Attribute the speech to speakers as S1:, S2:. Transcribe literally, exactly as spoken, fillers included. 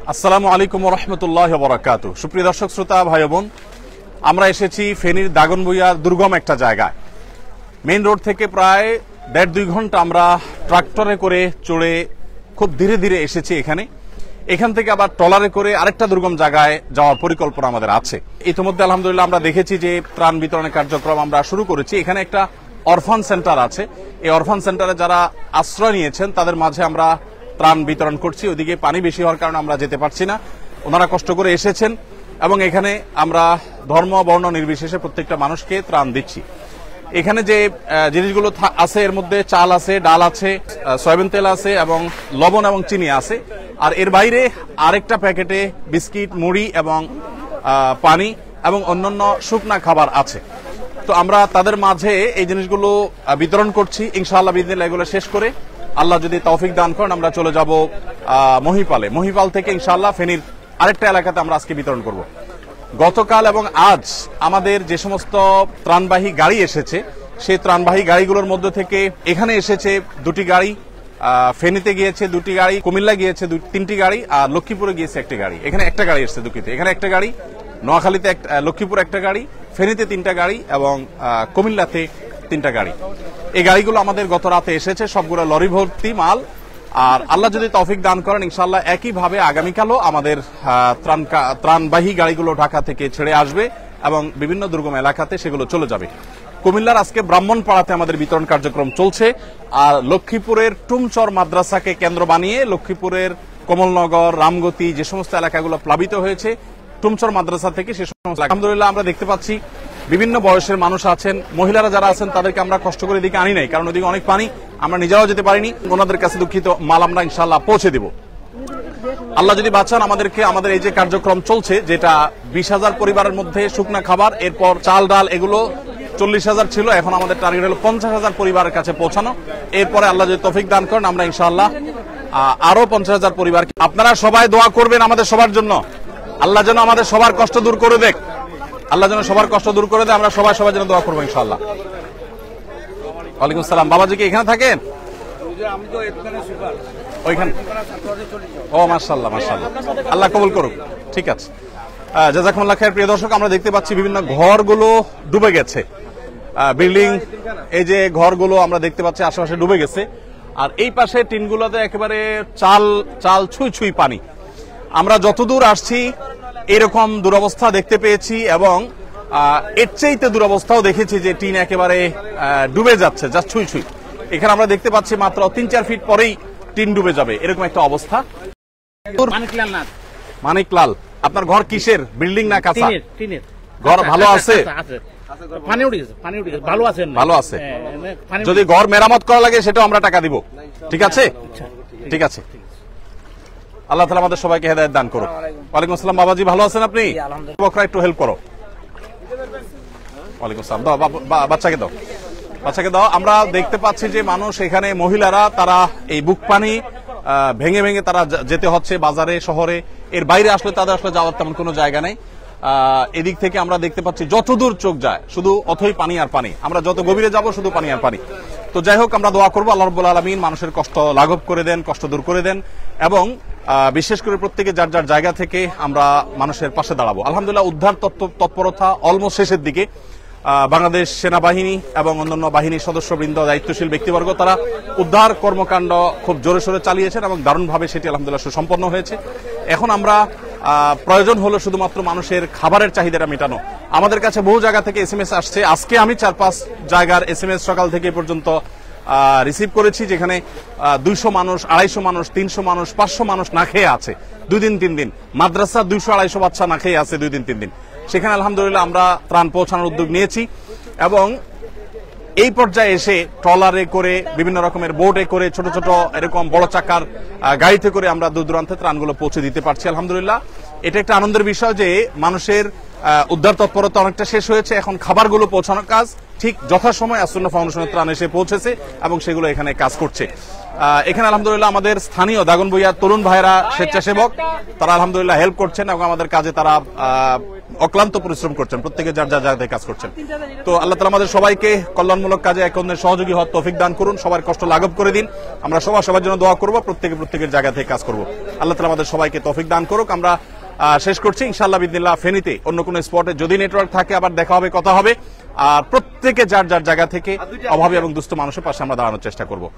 S1: আসসালামু আলাইকুম ওয়া রাহমাতুল্লাহি ওয়া বারাকাতুহু। সুপ্রিয় দর্শক শ্রোতা ভাই বোন, আমরা এসেছি ফেনীর দাগনভূঞার দুর্গম একটা জায়গায়। মেইন রোড থেকে প্রায় দেড় দুই ঘন্টা আমরা ট্রাক্টরে করে চড়ে খুব ধীরে ধীরে এসেছি এখানে। এখান থেকে আবার ট্রলারে করে আরেকটা দুর্গম জায়গায় যাওয়ার পরিকল্পনা আমাদের আছে। ইতিমধ্যে আলহামদুলিল্লাহ আমরা দেখেছি যে ত্রাণ বিতরণের কার্যক্রম আমরা শুরু করেছি। এখানে একটা অরফান সেন্টার আছে। এই অরফান সেন্টারে যারা আশ্রয় নিয়েছেন তাদের মাঝে আমরা ত্রাণ বিতরণ করছি। ওদিকে পানি বেশি হওয়ার কারণে আমরা যেতে পারছি না। ওনারা কষ্ট করে এসেছেন এবং এখানে আমরা ধর্ম বর্ণ নির্বিশেষে প্রত্যেকটা মানুষকে ত্রাণ দিচ্ছি। এখানে যে জিনিসগুলো আছে এর মধ্যে চাল আছে, ডাল আছে, সয়াবিন তেল আছে এবং লবণ এবং চিনি আছে। আর এর বাইরে আরেকটা প্যাকেটে বিস্কিট, মুড়ি এবং পানি এবং অন্যান্য শুকনা খাবার আছে। তো আমরা তাদের মাঝে এই জিনিসগুলো বিতরণ করছি। ইনশাআল্লাহ বিদিনিল্লাহ এগুলো শেষ করে আল্লাহ যদি তৌফিক দান করেন আমরা চলে যাব মহিপালে। মহিপাল থেকে ইনশাআল্লাহ ফেনীর আরেকটা এলাকাতে আমরা আজকে বিতরণ করব। গতকাল এবং আজ আমাদের যে সমস্ত ত্রাণবাহী গাড়ি এসেছে সেই ত্রাণবাহী গাড়িগুলোর মধ্যে থেকে এখানে এসেছে দুটি গাড়ি, ফেনীতে গিয়েছে দুটি গাড়ি, কুমিল্লা গিয়েছে তিনটি গাড়ি, আর লক্ষ্মীপুরে গিয়েছে একটি গাড়ি। এখানে একটা গাড়ি এসেছে দুঃখিত, এখানে একটা গাড়ি, নোয়াখালীতে লক্ষ্মীপুর একটা গাড়ি, ফেনীতে তিনটা গাড়ি এবং কুমিল্লাতে তিনটা গাড়ি। এই গাড়িগুলো আমাদের গত রাতে এসেছে, সবগুলো লরি ভর্তি মাল। আর আল্লাহ যদি তৌফিক দান করেন ইনশাআল্লাহ একইভাবে আগামীকালও আমাদের ত্রাণবাহী গাড়িগুলো ঢাকা থেকে ছেড়ে আসবে এবং বিভিন্ন দুর্গম এলাকাতে সেগুলো চলে যাবে। কুমিল্লার আজকে ব্রাহ্মণপাড়াতে আমাদের বিতরণ কার্যক্রম চলছে। আর লক্ষ্মীপুরের টুমচর মাদ্রাসাকে কেন্দ্র বানিয়ে লক্ষ্মীপুরের কমলনগর, রামগতি যে সমস্ত এলাকাগুলো প্লাবিত হয়েছে টুমচর মাদ্রাসা থেকে সে সমস্ত আলহামদুলিল্লাহ আমরা দেখতে পাচ্ছি বিভিন্ন বয়সের মানুষ আছেন, মহিলারা যারা আছেন তাদেরকে আমরা কষ্ট করে দিকে আনি নাই, কারণ ওদিকে অনেক পানি, আমরা নিজেরাও যেতে পারিনি। ওনাদের কাছে দুঃখিত, মাল আমরা ইনশাআল্লাহ পৌঁছে দিব। আল্লাহ যদি বাঁচান আমাদেরকে, আমাদের এই যে কার্যক্রম চলছে যেটা বিশ হাজার পরিবারের মধ্যে শুকনা খাবার, এরপর চাল ডাল এগুলো চল্লিশ হাজার ছিল, এখন আমাদের টার্গেট হলো পঞ্চাশ হাজার পরিবারের কাছে পৌঁছানো। এরপরে আল্লাহ যদি তৌফিক দান করেন আমরা ইনশাআল্লাহ আরো পঞ্চাশ হাজার পরিবার। আপনারা সবাই দোয়া করবেন আমাদের সবার জন্য, আল্লাহ যেন আমাদের সবার কষ্ট দূর করে দেখ, আল্লাহ যেন সবার কষ্ট দূর করে দেয়। আমরা সবাই সবার জন্য দোয়া করবো ইনশাআল্লাহ। ওয়ালাইকুম সালাম। বাবাজি কি এখানে থাকেন? ওইখানে। ও মাশাআল্লাহ মাশাআল্লাহ, আল্লাহ কবুল করুক। ঠিক আছে, জাযাকুমুল্লাহ খায়ের। প্রিয় দর্শক, আমরা দেখতে পাচ্ছি বিভিন্ন ঘরগুলো ডুবে গেছে, বিল্ডিং, এই যে ঘরগুলো আমরা দেখতে পাচ্ছি আশেপাশে ডুবে গেছে। আর এই পাশে টিনগুলোতে একেবারে চাল চাল ছুঁই ছুঁই পানি। আমরা যতদূর আসছি এরকম দুরবস্থা দেখতে পেয়েছি এবং এর চাইতে দুরবস্থাও দেখেছি যে টিন একেবারে ডুবে যাচ্ছে, যা ছুঁই ছুঁই। এখানে আমরা দেখতে পাচ্ছি মাত্র তিন চার ফিট পরেই টিন ডুবে যাবে, এরকম একটা অবস্থা। মানিক লাল, আপনার ঘর কিসের, বিল্ডিং না কাঁচা? ঘর ভালো আছে? ভালো আছে। যদি ঘর মেরামত করা লাগে সেটাও আমরা টাকা দিব। ঠিক আছে, ঠিক আছে। আল্লাহ তাআলা আমাদের সবাইকে হেদায়েত দান করুন। ওয়ালাইকুম আসসালাম। বাবাজি ভালো আছেন আপনি? বকরা একটু হেল্প করো। ওয়ালাইকুম আসসালাম। দাও বাচ্চাকে দাও, বাচ্চাকে দাও। আমরা দেখতে পাচ্ছি যে মানুষ এখানে, মহিলারা তারা এই বুক পানি ভেঙে ভেঙে তারা যেতে হচ্ছে বাজারে, শহরে। এর বাইরে আসলে তাদের আসলে যাওয়ার তেমন কোনো জায়গা নেই। এদিক থেকে আমরা দেখতে পাচ্ছি যতদূর চোখ যায় শুধু অথই পানি আর পানি। আমরা যত গভীরে যাব শুধু পানি আর পানি। তো যাই হোক, আমরা দোয়া করবো আল্লাহ রাব্বুল আলামিন মানুষের কষ্ট লাঘব করে দেন, কষ্ট দূর করে দেন এবং বিশেষ করে প্রত্যেকে যার যার জায়গা থেকে আমরা মানুষের পাশে দাঁড়াবো। আলহামদুলিল্লাহ উদ্ধার তৎপরতা অলমোস্ট শেষের দিকে। বাংলাদেশ সেনাবাহিনী এবং অন্যান্য বাহিনীর সদস্যবৃন্দ, দায়িত্বশীল ব্যক্তিবর্গ তারা উদ্ধার কর্মকাণ্ড খুব জোরে সোরে চালিয়েছেন এবং দারুণভাবে সেটি আলহামদুলিল্লাহ সুসম্পন্ন হয়েছে। এখন আমরা প্রয়োজন হলো শুধুমাত্র মানুষের খাবারের চাহিদাটা মেটানো। আমাদের কাছে বহু জায়গা থেকে এস এম এস আসছে। আজকে আমি চার পাঁচ জায়গার এস এম এস সকাল থেকে পর্যন্ত রিসিভ করেছি, যেখানে দুইশো মানুষ, আড়াইশো মানুষ, তিনশো মানুষ, পাঁচশো মানুষ না খেয়ে আছে দুই দিন তিন দিন। মাদ্রাসা দুইশো আড়াইশো বাচ্চা না খেয়ে আছে দুই দিন তিন দিন। সেখানে আলহামদুলিল্লাহ আমরা ত্রাণ পৌঁছানোর উদ্যোগ নিয়েছি এবং এই পর্যায়ে এসে ট্রলারে করে, বিভিন্ন রকমের বোটে করে, ছোট ছোট এরকম বড় চাকার গাড়িতে করে আমরা দূর দূরান্তে ত্রাণগুলো পৌঁছে দিতে পারছি। আলহামদুলিল্লাহ এটা একটা আনন্দের বিষয় যে মানুষের উদ্ধার তৎপরতা অনেকটা শেষ হয়েছে, এখন খাবারগুলো পৌঁছানোর কাজ ঠিক যথাসময় আসুন্নাহ ফাউন্ডেশনের ত্রাণ এসে পৌঁছেছে এবং সেগুলো এখানে কাজ করছে। এখানে আলহামদুলিল্লাহ আমাদের স্থানীয় দাগনভূঞার তরুণ ভাইরা স্বেচ্ছাসেবক, তারা আলহামদুলিল্লাহ হেল্প করছেন এবং আমাদের কাজে তারা অক্লান্ত পরিশ্রম করছেন, প্রত্যেকে যার যার জায়গায় কাজ করছেন। তো আল্লাহ তাআলা আমাদের সবাইকে কল্যাণমূলক কাজে এক অন্যের সহযোগী হওয়ার তৌফিক দান করুন, সবার কষ্ট লাঘব করে দিন। আমরা সবার সবার জন্য দোয়া করব, প্রত্যেকে প্রত্যেকের জায়গা থেকে কাজ করব। আল্লাহ তাআলা আমাদের সবাইকে তৌফিক দান করুক। আমরা শেষ করছি ইনশাআল্লাহ বিদিনিল্লাহ ফেনীতে অন্য কোনো স্পটে যদি নেটওয়ার্ক থাকে আবার দেখা হবে, কথা হবে। আর প্রত্যেকে যার যার জায়গা থেকে অভাবী এবং দুস্থ মানুষের পাশে আমরা দাঁড়ানোর চেষ্টা করব।